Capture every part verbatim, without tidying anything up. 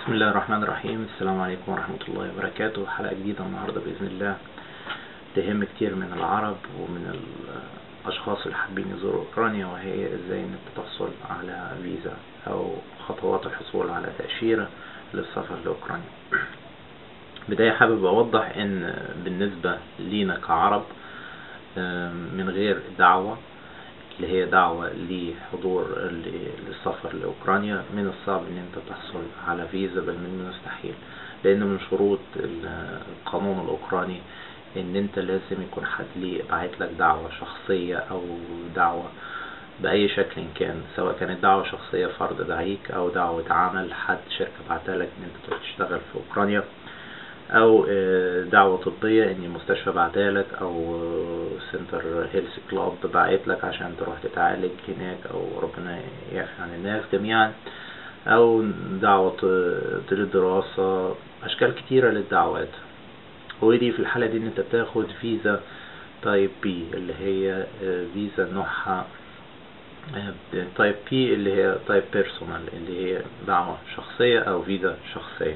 بسم الله الرحمن الرحيم. السلام عليكم ورحمة الله وبركاته. حلقة جديدة النهاردة بإذن الله تهم كتير من العرب ومن الأشخاص اللي حابين يزوروا أوكرانيا، وهي إزاي إنك تحصل على فيزا أو خطوات الحصول على تأشيرة للسفر لأوكرانيا. بداية حابب أوضح إن بالنسبة لينا كعرب من غير دعوة اللي هي دعوة لحضور للسفر لأوكرانيا من الصعب ان انت تحصل على فيزا، بل من المستحيل، لان من شروط القانون الأوكراني ان انت لازم يكون حد ليه بعت لك دعوة شخصية او دعوة بأي شكل كان، سواء كانت دعوة شخصية فرد دعيك او دعوة عمل حد شركة بعتها لك ان انت تروح تشتغل في أوكرانيا، او دعوة طبية ان المستشفى بعتالك او سنتر هيلث كلاب بعتلك عشان تروح تتعالج هناك، او ربنا يعفي عن الناس جميعا، او دعوة للدراسة. اشكال كتيرة للدعوات، ودي في الحالة دي ان انت بتاخد فيزا تايب بي اللي هي فيزا نوعها تايب بي اللي هي تايب بيرسونال اللي هي دعوة شخصية او فيزا شخصية.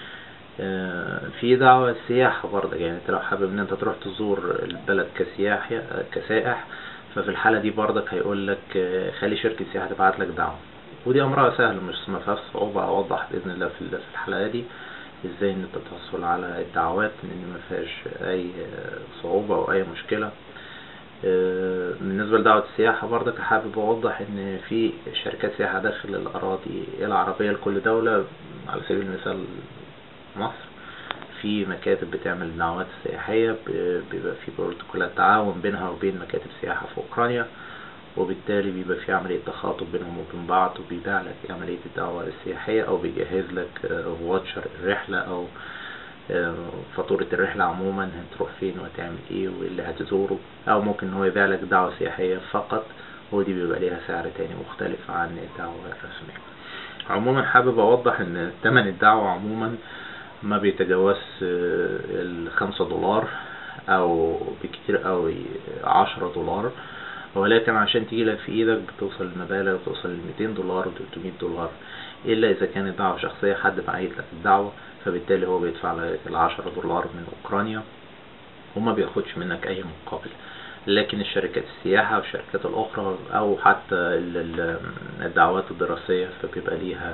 في دعوة سياحة برضه، يعني انت لو حابب ان انت تروح تزور البلد كسياح كسائح، ففي الحالة دي برضك هيقول لك خلي شركة سياحة تبعت لك دعوة، ودي امرها سهل مش ما فيهاش صعوبة. اوضح باذن الله في الحلقة دي ازاي ان انت تحصل على الدعوات، ان ما فيهاش اي صعوبة او اي مشكلة. بالنسبة لدعوة السياحة برضك حابب اوضح ان في شركات سياحة داخل الاراضي العربية لكل دولة. على سبيل المثال مصر في مكاتب بتعمل دعوات سياحية، بيبقى في بروتوكولات تعاون بينها وبين مكاتب سياحة في أوكرانيا، وبالتالي بيبقى في عملية تخاطب بينهم وبين بعض، وبيبيع لك عملية الدعوة السياحية أو بيجهز لك واتشر الرحلة أو فاتورة الرحلة عموما، هتروح فين وهتعمل ايه واللي هتزوره، أو ممكن هو يبيع لك دعوة سياحية فقط، ودي بيبقى ليها سعر تاني مختلف عن الدعوة الرسمية. عموما حابب أوضح إن ثمن الدعوة عموما ما بيتجاوز الخمسة دولار او بكتير قوي عشرة دولار، ولكن عشان تجيلك في ايدك بتوصل المبالغ بتوصل لميتين دولار وتلتمية دولار، الا اذا كانت دعوة شخصية حد بعت لك الدعوة، فبالتالي هو بيدفع لك العشرة دولار من اوكرانيا وما بياخدش منك اي مقابل. لكن الشركات السياحة والشركات الاخرى او حتى الدعوات الدراسية فبيبقى ليها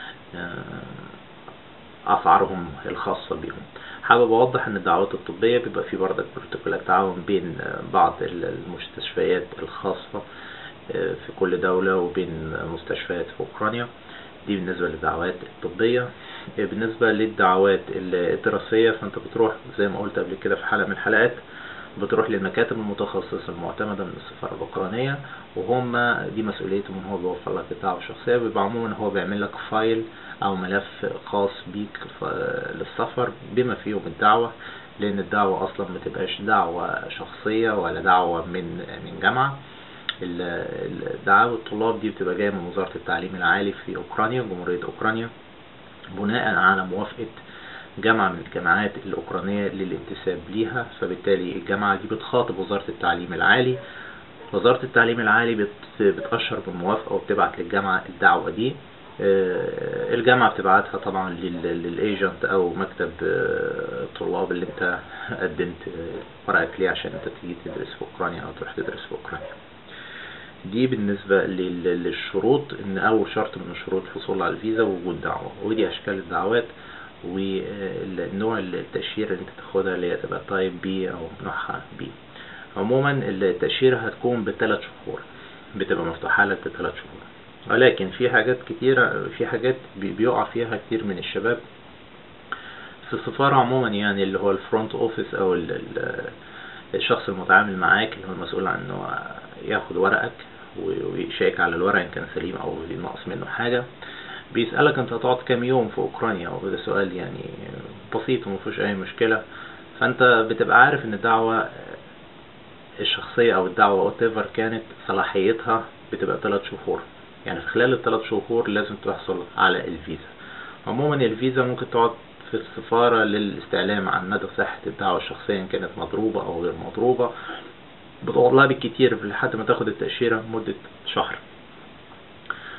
اسعارهم الخاصة بهم. حابب اوضح ان الدعوات الطبية بيبقى في برضك بروتوكولات تعاون بين بعض المستشفيات الخاصة في كل دولة وبين مستشفيات في اوكرانيا. دي بالنسبة للدعوات الطبية. بالنسبة للدعوات الدراسية فانت بتروح زي ما قلت قبل كده في حلقة من الحلقات، بتروح للمكاتب المتخصصة المعتمدة من السفارة الأوكرانية، وهم دي مسؤوليتهم ان هو بيوفر لك الدعوة الشخصية. بيبقى عموما هو بيعمل لك فايل او ملف خاص بيك للسفر بما فيهم الدعوة، لان الدعوة اصلا ما تبقاش دعوة شخصية ولا دعوة من من جامعة. الدعاوى الطلاب دي بتبقى جاية من وزارة التعليم العالي في اوكرانيا، جمهورية اوكرانيا، بناء على موافقة جامعة من الجامعات الأوكرانية للانتساب ليها. فبالتالي الجامعة دي بتخاطب وزارة التعليم العالي، وزارة التعليم العالي بتأشر بالموافقة وبتبعت للجامعة الدعوة دي. الجامعة بتبعتها طبعا للايجنت أو مكتب الطلاب اللي انت قدمت ورقك ليه عشان انت تيجي تدرس في أوكرانيا أو تروح تدرس في أوكرانيا. دي بالنسبة للشروط، ان اول شرط من الشروط الحصول على الفيزا ووجود دعوة، ودي اشكال الدعوات والنوع التأشيرة اللي انت تاخدها اللي هي تبقى تايب بي او نوعها بي. عموما التأشيرة هتكون بثلاث شهور، بتبقى مفتوحة لك بثلاث شهور، ولكن في حاجات كتيرة في حاجات بيقع فيها كتير من الشباب في السفارة عموما، يعني اللي هو الفرونت اوفيس او الشخص المتعامل معاك اللي هو المسؤول عن انه ياخد ورقك ويشيك على الورق ان كان سليم او ناقص منه حاجة. بيسألك انت هتقعد كام يوم في اوكرانيا، وده سؤال يعني بسيط ومفيش اي مشكلة. فانت بتبقى عارف ان الدعوة الشخصية او الدعوة whatever كانت صلاحيتها بتبقى ثلاث شهور، يعني في خلال الثلاث شهور لازم تحصل على الفيزا. عموما الفيزا ممكن تقعد في السفارة للاستعلام عن مدى صحة الدعوة الشخصية ان كانت مضروبة او غير مضروبة، بتقعد لها بالكتير لحد ما تاخد التأشيرة مدة شهر.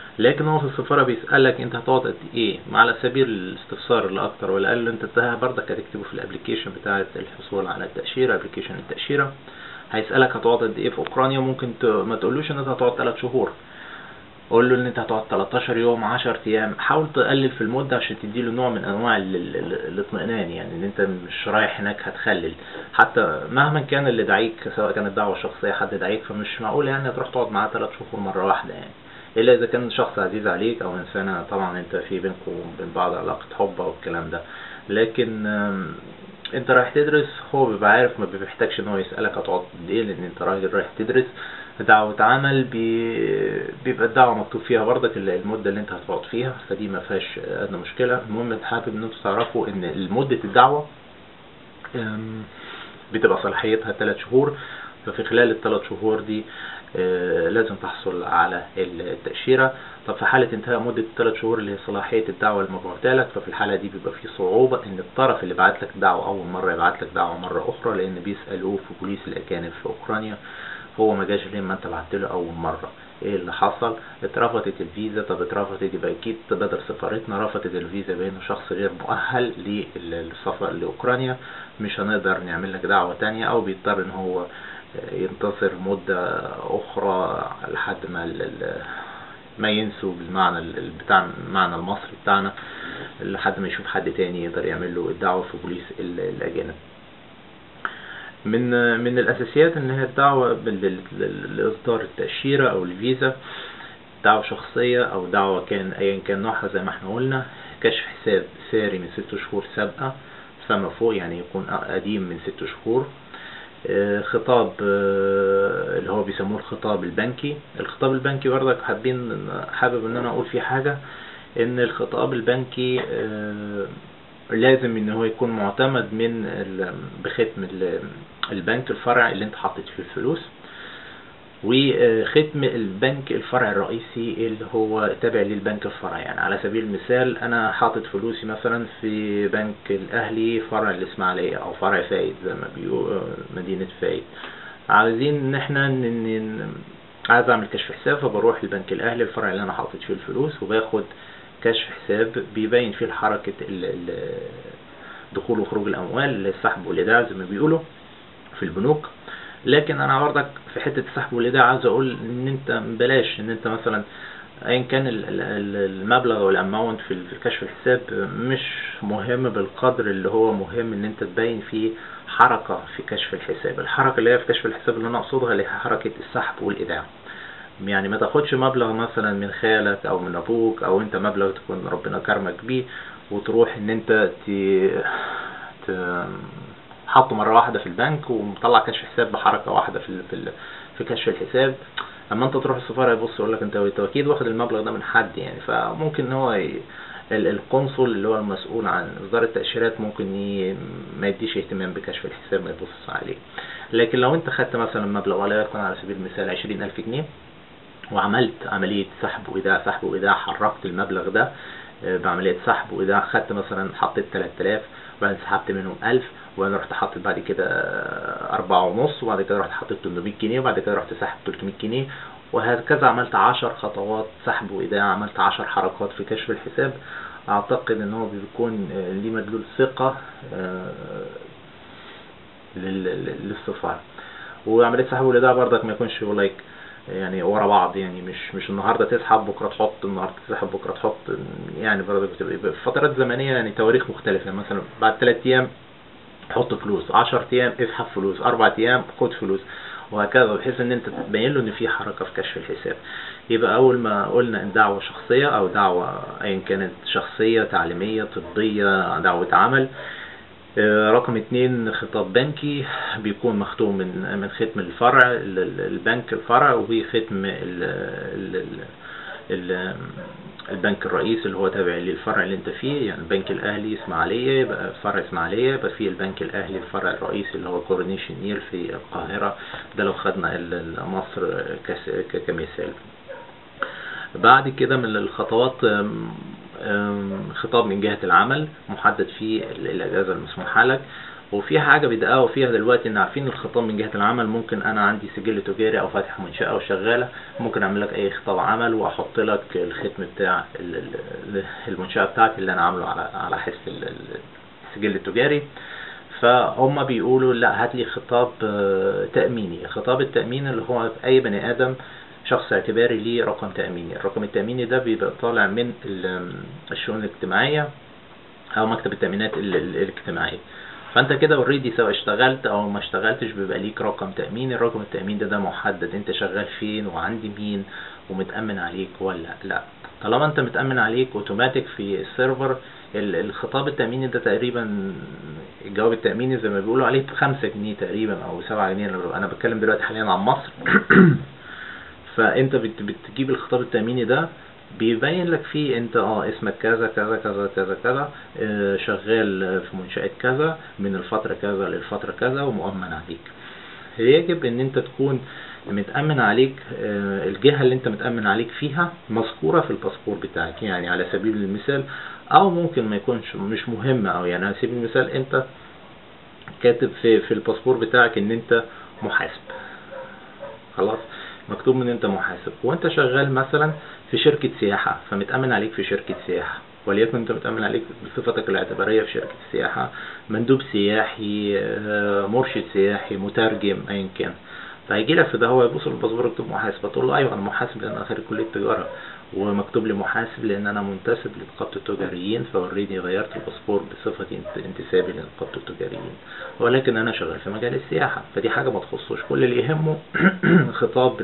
لكن هو في السفارة بيسألك انت هتقعد قد ايه، على سبيل الاستفسار لا اكتر ولا اقل. انت ده برضك هتكتبه في الابليكيشن بتاعة الحصول على التأشيرة، ابليكيشن التأشيرة. هيسألك هتقعد قد ايه في اوكرانيا. ممكن ت... ما تقولوش ان انت هتقعد ثلاث شهور، قول له ان انت هتقعد تلتاشر يوم، عشرة ايام. حاول تقلل في المدة عشان تديله نوع من انواع ال- ال- ال- الاطمئنان، يعني ان انت مش رايح هناك هتخلل. حتى مهما كان اللي دعيك، سواء كانت دعوة شخصية حد دعيك، فمش معقول يعني هتروح تقعد معاه ثلاث شهور مرة واحدة يعني، الا اذا كان شخص عزيز عليك او انسانة طبعا انت في بينكم وبين بعض علاقة حب او الكلام ده. لكن آم، انت رايح تدرس، هو بيبقى عارف، ما بيحتاجش ان هو يسألك هتقعد قد ايه، لان انت راجل رايح تدرس. دعوة عمل بي- بيبقى الدعوة مكتوب فيها برضك المدة اللي انت هتقعد فيها، فدي ما فيهاش ادنى مشكلة. المهم انت حابب ان انتوا تعرفوا ان مدة الدعوة أم، بتبقى صلاحيتها ثلاث شهور. ففي خلال الثلاث شهور دي آه، لازم تحصل على التأشيرة. طب في حالة انتهاء مدة الثلاث شهور اللي هي صلاحية الدعوة المبعوثة لك، ففي الحالة دي بيبقى في صعوبة ان الطرف اللي بعت لك دعوة أول مرة يبعت لك دعوة مرة أخرى، لأن بيسألوه في بوليس الأجانب في أوكرانيا هو ما جاش ليه ما انت بعت له أول مرة. ايه اللي حصل؟ اترفضت الفيزا. طب اترفضت يبقى اكيد بدر سفارتنا رفضت الفيزا بانه شخص غير مؤهل للسفر لاوكرانيا، مش هنقدر نعمل لك دعوة تانية، او بيضطر ان هو ينتظر مدة اخرى لحد ما ال- ال- ما ينسوا بالمعنى ال- بتاع المعنى المصري بتاعنا، لحد ما يشوف حد تاني يقدر يعمل له الدعوة في بوليس ال- الاجانب. من من الاساسيات ان هي الدعوة بال- لل- لاصدار التأشيرة او الفيزا، دعوة شخصية او دعوة كان ايا كان نوعها زي ما احنا قلنا، كشف حساب ساري من ست شهور سابقة فما فوق، يعني يكون قديم من ست شهور. آه، خطاب آه، اللي هو بيسموه الخطاب البنكي. الخطاب البنكي برضك حابين حابب ان انا اقول فيه حاجة، ان الخطاب البنكي آه، لازم ان هو يكون معتمد من ال- بختم ال- البنك الفرع اللي انت حطيت فيه الفلوس، وختم البنك الفرع الرئيسي اللي هو تابع للبنك الفرع. يعني على سبيل المثال انا حاطط فلوسي مثلا في بنك الاهلي فرع الاسماعيليه او فرع فايد زي ما بيقولوا مدينه فايد، عاوزين ان احنا ن- ن- عايز اعمل كشف حساب، فبروح البنك الاهلي الفرع اللي انا حاطط فيه الفلوس وباخد كشف حساب بيبين فيه حركه ال- ال- دخول وخروج الاموال، السحب والايداع زي ما بيقولوا في البنوك. لكن انا برضك في حته السحب والايداع عاوز اقول ان انت بلاش ان انت مثلا ايا كان ال- ال- المبلغ او الاماونت في في كشف الحساب مش مهم بالقدر اللي هو مهم ان انت تبين فيه حركه في كشف الحساب. الحركه اللي هي في كشف الحساب اللي انا اقصدها اللي هي حركه السحب والايداع. يعني ما تاخدش مبلغ مثلا من خالك او من ابوك او انت مبلغ تكون ربنا كرمك بيه وتروح ان انت ت... ت... حطه مره واحده في البنك ومطلع كشف حساب بحركه واحده في ال... في, ال... في كشف الحساب. اما انت تروح السفاره يبص يقول لك انت انت اكيد واخد المبلغ ده من حد يعني، فممكن ان هو ي... ال- القنصل اللي هو المسؤول عن اصدار التاشيرات ممكن ي... ما يديش اهتمام بكشف الحساب، ما يبصش عليه. لكن لو انت خدت مثلا مبلغ ولا يكون على سبيل المثال عشرين الف جنيه وعملت عملية سحب وإيداع سحب وإيداع حركت المبلغ ده آه، بعملية سحب وإيداع، خدت مثلا حطيت تلات آلاف وبعدين سحبت منهم ألف وبعدين رحت حطيت بعد كده آه، أربعة ونص وبعد كده رحت حطيت تمنمية جنيه وبعد كده رحت سحب تلتمية جنيه، وهكذا عملت عشر خطوات سحب وإيداع، عملت عشر حركات في كشف الحساب. أعتقد إن هو بيكون آه، ليه مدلول ثقة آه، لل- لل- للسفارة. وعملية سحب والإيداع برضك ما يكونش لايك يعني ورا بعض، يعني مش مش النهارده تسحب بكره تحط، النهارده تسحب بكره تحط، يعني برضك بتبقى في فترات زمنيه يعني تواريخ مختلفه. يعني مثلا بعد ثلاث ايام حط فلوس، عشرة ايام اسحب فلوس، اربع ايام خد فلوس، وهكذا، بحيث ان انت تبين له ان في حركه في كشف الحساب. يبقى اول ما قلنا ان دعوه شخصيه او دعوه ايا كانت شخصيه تعليميه طبيه دعوه عمل. آه، رقم اتنين خطاب بنكي بيكون مختوم من من ختم الفرع ال- ال- البنك الفرع وختم ال- ال- ال- ال- البنك الرئيسي اللي هو تابع للفرع اللي انت فيه. يعني البنك الاهلي اسماعيليه يبقى فرع اسماعيليه يبقى فيه البنك الاهلي الفرع الرئيسي اللي هو كورنيش النيل في القاهره. ده لو خدنا ال- ال- مصر كس- ك- كمثال. بعد كده من الخطوات آم، آم، خطاب من جهة العمل محدد فيه ال- الأجازة المسموحة لك، وفي حاجة بيدققوا فيها دلوقتي، ان عارفين الخطاب من جهة العمل، ممكن انا عندي سجل تجاري او فاتح منشأة او شغالة، ممكن اعمل لك اي خطاب عمل واحط لك الختم بتاع المنشأة بتاعتي اللي انا عامله على على حس السجل التجاري. فهم بيقولوا لا، هات لي خطاب تأميني. الخطاب التأميني اللي هو اي بني ادم شخص اعتباري ليه رقم تأميني. الرقم التأميني ده بيبقى طالع من الشؤون الاجتماعية او مكتب التأمينات الاجتماعية. فانت كده اوريدي سواء اشتغلت او ما اشتغلتش بيبقى ليك رقم تأميني. الرقم التأمين ده ده محدد، انت شغال فين وعند مين ومتأمن عليك ولا لا. طالما انت متأمن عليك اوتوماتيك في السيرفر، الخطاب التأميني ده تقريبا الجواب التأميني زي ما بيقولوا عليه بخمسة جنيه تقريبا او سبعة جنيه. انا بتكلم دلوقتي حاليا عن مصر. فانت بتجيب الخطاب التأميني ده بيبين لك فيه انت اه اسمك كذا كذا كذا كذا كذا، اه شغال في منشأة كذا من الفترة كذا للفترة كذا ومؤمن عليك. يجب ان انت تكون متأمن عليك، اه الجهة اللي انت متأمن عليك فيها مذكورة في الباسبور بتاعك. يعني على سبيل المثال، او ممكن ما يكونش مش مهم، او يعني على سبيل المثال انت كاتب في في الباسبور بتاعك ان انت محاسب، خلاص مكتوب من انت محاسب، وانت شغال مثلا في شركة سياحة فمتأمن عليك في شركة سياحة، وليكن انت متأمن عليك بصفتك الاعتبارية في شركة سياحة، مندوب سياحي، مرشد سياحي، مترجم، ايا كان. فهيجي لك في ده هو يبص الباسبور يكتب محاسب، تقول له ايوه انا محاسب لان انا خريج كلية تجارة، ومكتوب لي محاسب لان انا منتسب لنقابة التجاريين، فاوريدي غيرت الباسبور بصفتي انتسابي لنقابة التجاريين، ولكن انا شغال في مجال السياحة. فدي حاجة ما تخصوش، كل اللي يهمه خطاب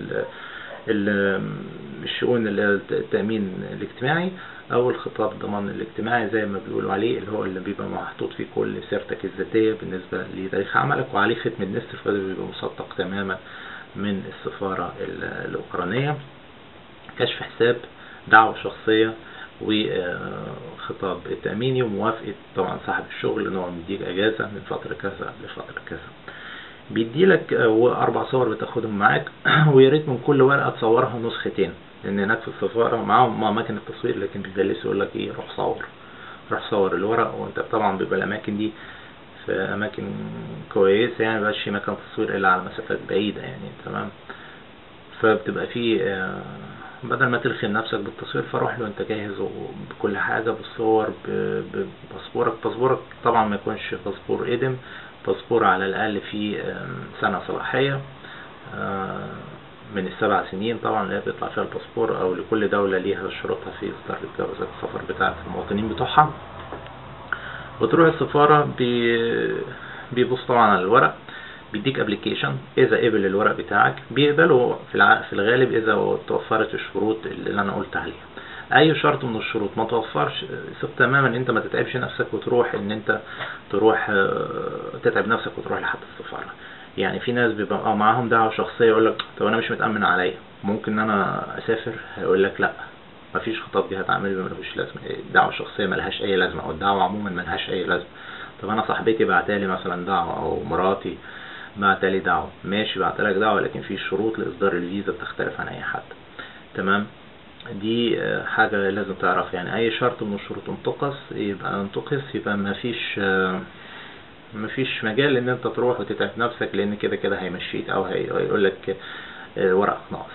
الشؤون التأمين الاجتماعي او الخطاب الضمان الاجتماعي زي ما بيقولوا عليه، اللي هو اللي بيبقى محطوط فيه كل سيرتك الذاتية بالنسبة لتاريخ عملك، وعليه ختم النسر، فده بيبقى مصدق تماما من السفارة الأوكرانية. كشف حساب، دعوة شخصية، وخطاب تأميني، وموافقة طبعا صاحب الشغل ان هو مديك اجازة من فترة كذا لفترة كذا. بيديلك اربع صور بتاخدهم معاك، ويا ريت من كل ورقة تصورها نسختين، لان هناك في السفارة معاهم اماكن التصوير لكن بيجلسوا يقول لك ايه روح صور روح صور الورق. وانت طبعا بيبقى الاماكن دي في اماكن كويسة، يعني مبقاش في مكان تصوير الا على مسافات بعيدة يعني، تمام. فبتبقى في بدل ما تلخم نفسك بالتصوير فروح له انت جاهز بكل حاجة بالصور بباسبورك. باسبورك طبعا ما يكونش باسبور قديم، باسبور على الاقل فيه سنة صلاحية من السبع سنين طبعا اللي بيطلع فيها الباسبور، او لكل دولة ليها شروطها في اصدار جوازات السفر بتاعت المواطنين بتوعها. بتروح السفارة بيبص طبعا على الورق، بيديك ابليكيشن، اذا قبل الورق بتاعك بيقبلوا في في الغالب اذا توفرت الشروط اللي انا قلت عليها. اي شرط من الشروط ما توفرش ثق تماما ان انت ما تتعبش نفسك وتروح ان انت تروح تتعب نفسك وتروح لحد السفارة. يعني في ناس بيبقى معاهم دعوة شخصية يقول لك طب انا مش متأمن عليا، ممكن انا اسافر، هيقول لك لا مفيش خطاب جهة عمل ملهوش لازمة، الدعوة الشخصية ملهاش اي لازمة، او الدعوة عموما ملهاش اي لازمة. طب انا صاحبتي بعتالي مثلا دعوة او مراتي بعتالي دعوة، ماشي بعتلك دعوة لكن في شروط لإصدار الفيزا بتختلف عن أي حد، تمام. دي حاجة لازم تعرف، يعني أي شرط من الشروط انتقص يبقى انتقص يبقى مفيش مفيش مجال إن أنت تروح وتتعب نفسك، لأن كده كده هيمشيك أو هيقول لك ورقك ناقص.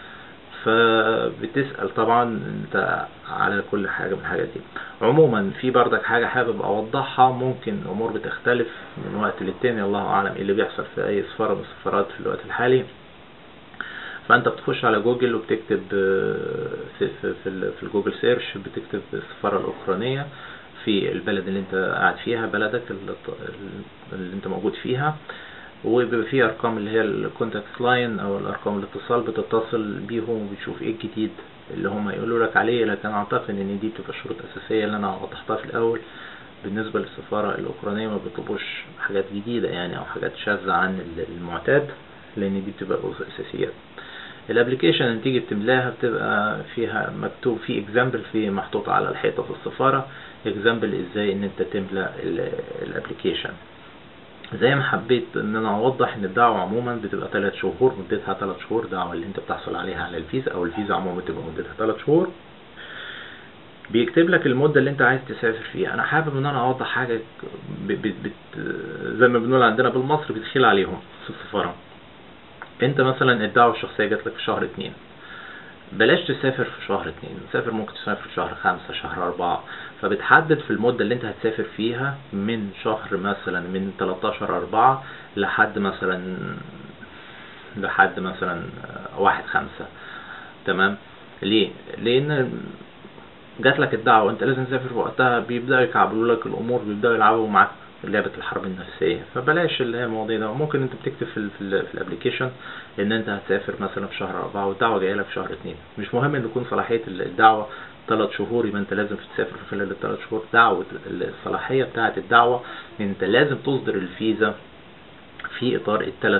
فبتسأل طبعا انت على كل حاجة من الحاجات دي. عموما في بردك حاجة حابب اوضحها، ممكن امور بتختلف من وقت للتاني، الله اعلم ايه اللي بيحصل في اي سفارة من السفارات في الوقت الحالي. فانت بتخش على جوجل وبتكتب في, في, في, في الجوجل سيرش، بتكتب السفارة الاوكرانية في البلد اللي انت قاعد فيها، بلدك اللي انت موجود فيها، وبيبقى فيه ارقام اللي هي الكونتاكت لاين او الارقام الاتصال، بتتصل بيهم وبتشوف ايه الجديد اللي هم يقولوا لك عليه. لكن اعتقد ان دي بتبقى شروط اساسيه اللي انا وضحتها في الاول بالنسبه للسفاره الاوكرانيه، ما بيطلبوش حاجات جديده يعني او حاجات شاذه عن المعتاد، لان دي بتبقى اساسيات. الابلكيشن اللي تيجي بتملاها بتبقى فيها مكتوب فيه اكزامبل في محطوط على الحيطه في السفاره، اكزامبل ازاي ان انت تملا الابلكيشن. زي ما حبيت ان انا اوضح ان الدعوة عموما بتبقى ثلاث شهور، مدتها ثلاث شهور، دعوة اللي انت بتحصل عليها على الفيزا، او الفيزا عموما بتبقى مدتها ثلاث شهور. بيكتب لك المدة اللي انت عايز تسافر فيها. انا حابب ان انا اوضح حاجة ب ب بت زي ما بنقول عندنا بالمصري بتخيل عليهم في السفارة. انت مثلا الدعوة الشخصية جات لك في شهر اتنين، بلاش تسافر في شهر اتنين، تسافر ممكن تسافر في شهر خمسة، شهر اربعة. فبتحدد في المدة اللي انت هتسافر فيها من شهر مثلا من تلتاشر اربعة لحد مثلا لحد مثلا واحد خمسة. تمام. ليه؟ لان جات لك الدعوة انت لازم تسافر في وقتها، بيبدأوا يكعبلوا لك الامور، بيبدأوا يلعبوا معاك لعبة الحرب النفسية. فبلاش اللي هي المواضيع ده. ممكن انت بتكتب في ال في, ال في الابليكيشن ان انت هتسافر مثلا في شهر اربعة والدعوة جاية لك في شهر اتنين. مش مهم ان يكون صلاحية الدعوة ثلاث شهور يبقى انت لازم تسافر في خلال الثلاث شهور. دعوة الصلاحية بتاعة الدعوة انت لازم تصدر الفيزا في اطار الثلاث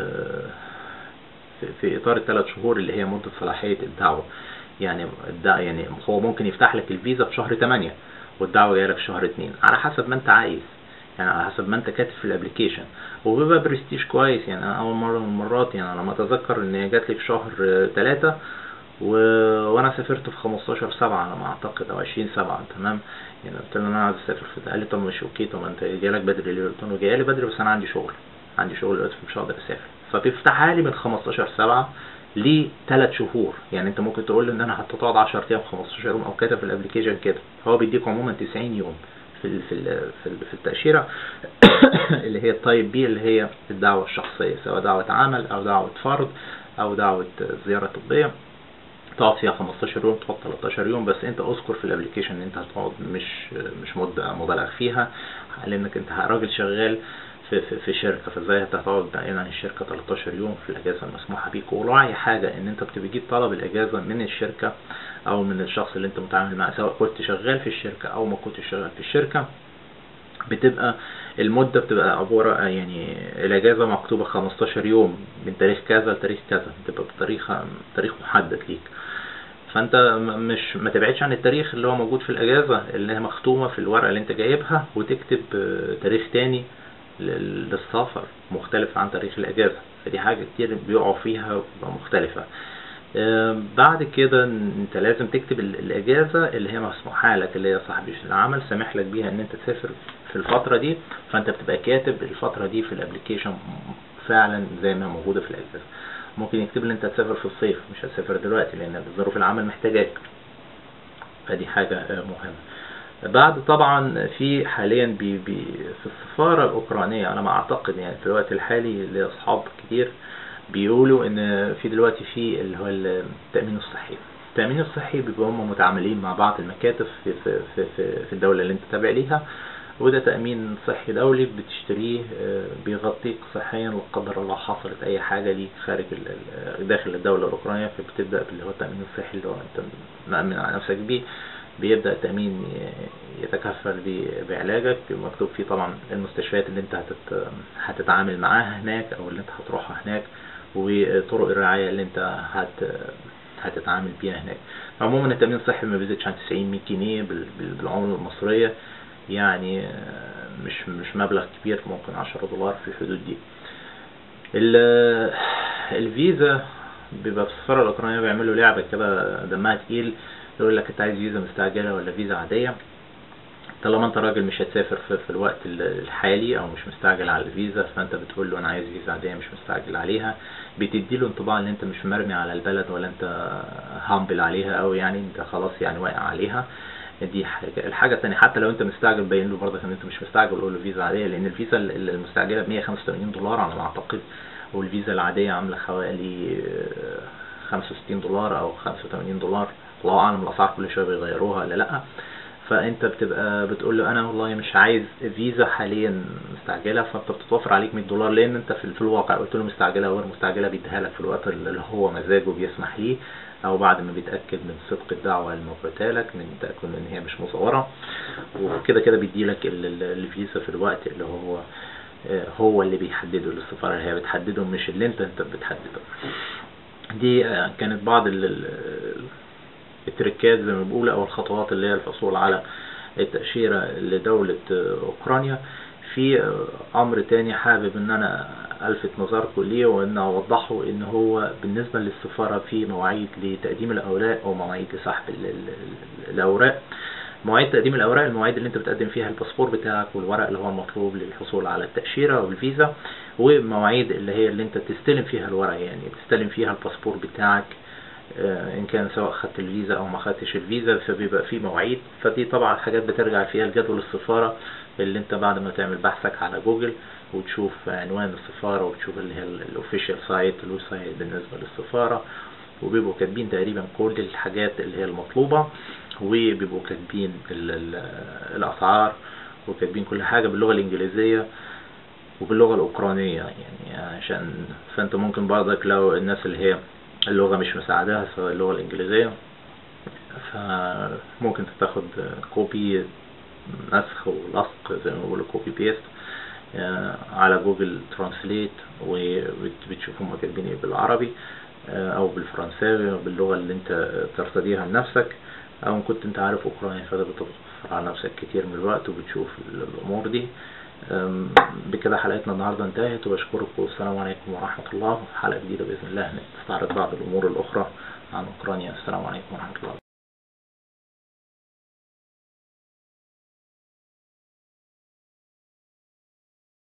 في اطار الثلاث شهور اللي هي مدة صلاحية الدعوة. يعني يعني هو ممكن يفتح لك الفيزا في شهر تمانية والدعوة جايه لك في شهر اتنين على حسب ما انت عايز، يعني على حسب ما انت كاتب في الابليكيشن. وبيبقى برستيج كويس. يعني انا اول مرة من المرات يعني انا لما اتذكر ان هي جات لي في شهر تلاتة و... وانا سافرت في خمستاشر سبعة على ما اعتقد او عشرين سبعة. تمام. يعني قلت له انا عايز اسافر في، قال لي طب مش اوكي، طب انت جاي لك بدري ليه؟ قلت له جاي لي بدري بس انا عندي شغل عندي شغل دلوقتي مش هقدر اسافر. فبيفتحها لي من خمستاشر سبعة لثلاث شهور. يعني انت ممكن تقول له ان انا هتقعد عشرة ايام خمستاشر يوم او كده في الابليكيشن كده. هو بيديك عموما تسعين يوم في ال في ال في التأشيرة اللي هي التايب بي اللي هي الدعوة الشخصية، سواء دعوة عمل او دعوة فرد او دعوة زيارة طبية. تقعد فيها خمستاشر يوم، تقعد تلتاشر يوم، بس انت اذكر في الابليكيشن ان انت هتقعد مش مش مدة مبالغ فيها، لانك انت راجل شغال في في, في شركه. فازاي هتقعد بعيد عن الشركه تلتاشر يوم في الاجازه المسموحه بيك؟ وراعي حاجه ان انت بتجيب طلب الاجازه من الشركه او من الشخص اللي انت متعامل معاه، سواء كنت شغال في الشركه او ما كنتش شغال في الشركه. بتبقى المده بتبقى عباره يعني الاجازه مكتوبه خمستاشر يوم من تاريخ كذا لتاريخ كذا، بتبقى بتاريخ تاريخ محدد ليك. فانت مش ما تبعدش عن التاريخ اللي هو موجود في الاجازه اللي هي مختومه في الورقه اللي انت جايبها، وتكتب تاريخ تاني للسفر مختلف عن تاريخ الاجازه. فدي حاجه كتير بيقعوا فيها مختلفه. بعد كده انت لازم تكتب الاجازه اللي هي مسموحه لك، اللي هي صاحب العمل سامح لك بيها ان انت تسافر في الفتره دي. فانت بتبقى كاتب الفتره دي في الابليكيشن فعلا زي ما موجوده في الاجازه. ممكن يكتب لي انت هتسافر في الصيف، مش هتسافر دلوقتي لان ظروف العمل محتاجاك. فدي حاجه مهمه. بعد طبعا في حاليا بي بي في السفارة الأوكرانية على ما أعتقد، يعني في الوقت الحالي لأصحاب كتير بيقولوا إن في دلوقتي في اللي هو التأمين الصحي. التأمين الصحي بيبقوا هم متعاملين مع بعض المكاتب في في في في الدولة اللي أنت تابع ليها، وده تأمين صحي دولي بتشتريه بيغطيك صحيا لا قدر الله حصلت أي حاجة ليك خارج داخل الدولة الأوكرانية. فبتبدأ باللي هو التأمين الصحي اللي هو أنت مأمن على نفسك بيه. بيبدأ التأمين يتكفل بعلاجك، مكتوب فيه طبعا المستشفيات اللي انت هتت... هتتعامل معاها هناك او اللي انت هتروحها هناك، وطرق الرعاية اللي انت هت... هتتعامل بيها هناك. عموما التأمين الصحي ما بيزيدش عن تسعين مية جنيه بالعملة المصرية، يعني مش مش مبلغ كبير، ممكن عشرة دولار في الحدود دي. الفيزا بيبقى في السفارة الأوكرانية بيعملوا لعبة كده دمها تقيل، يقول لك انت عايز فيزا مستعجله ولا فيزا عاديه. طالما انت راجل مش هتسافر في, في الوقت الحالي او مش مستعجل على الفيزا، فانت بتقول له انا عايز فيزا عاديه مش مستعجل عليها. بتدي له انطباع ان انت مش مرمي على البلد ولا انت هامبل عليها، او يعني انت خلاص يعني واقع عليها. دي حاجه. الحاجه الثانيه، حتى لو انت مستعجل بين له برضك ان انت مش مستعجل، قول له فيزا عاديه، لان الفيزا المستعجله ب مية وخمسة وتمانين دولار على ما اعتقد، والفيزا العاديه عامله حوالي خمسة وستين دولار او خمسة وتمانين دولار. الله اعلم الاسعار كل شويه بيغيروها ولا لا. فانت بتبقى بتقول له انا والله مش عايز فيزا حاليا مستعجله، فانت بتتوفر عليك مية دولار، لان انت في الواقع قلت له مستعجله او غير مستعجله بيديها لك في الوقت اللي هو مزاجه بيسمح ليه، او بعد ما بيتاكد من صدق الدعوه المبعوثه لك، من تاكد ان هي مش مصوره، وكده كده بيدي لك الفيزا في الوقت اللي هو هو اللي بيحدده. السفاره هي بتحدده مش اللي انت انت بتحدده. دي كانت بعض التركات زي ما بقول او الخطوات اللي هي الحصول على التأشيرة لدولة اوكرانيا. في امر تاني حابب ان انا الفت نظركم ليه وان اوضحه ان هو بالنسبه للسفاره في مواعيد لتقديم الاوراق او مواعيد لسحب الاوراق. مواعيد تقديم الاوراق المواعيد اللي انت بتقدم فيها الباسبور بتاعك والورق اللي هو المطلوب للحصول على التاشيره او الفيزا، ومواعيد اللي هي اللي انت تستلم فيها الورق، يعني تستلم فيها الباسبور بتاعك ان كان سواء خدت الفيزا او ما خدتش الفيزا، فبيبقى في مواعيد. فدي طبعا حاجات بترجع فيها لجدول السفاره اللي انت بعد ما تعمل بحثك على جوجل وتشوف عنوان السفاره وتشوف اللي هي الاوفيشال سايت الويب سايت بالنسبه للسفاره، وبيبقوا كاتبين تقريبا كل الحاجات اللي هي المطلوبه، وبيبقوا كاتبين الاسعار وكاتبين كل حاجه باللغه الانجليزيه وباللغه الاوكرانيه يعني عشان فانت ممكن برضك لو الناس اللي هي اللغه مش مساعداها سواء اللغه الانجليزيه فممكن تاخد كوبي نسخ ولصق زي ما بيقولوا كوبي بيست على جوجل ترانسليت وبتشوف هم كاتبين ايه بالعربي او بالفرنساوي او باللغه اللي انت ترتديها لنفسك، او كنت انت عارف اوكراني فده بتوفر على نفسك كتير من الوقت وبتشوف الامور دي. بكده حلقتنا النهارده انتهت وبشكركم والسلام عليكم ورحمه الله. في حلقه جديده باذن الله نستعرض بعض الامور الاخرى عن اوكرانيا. السلام عليكم ورحمه الله.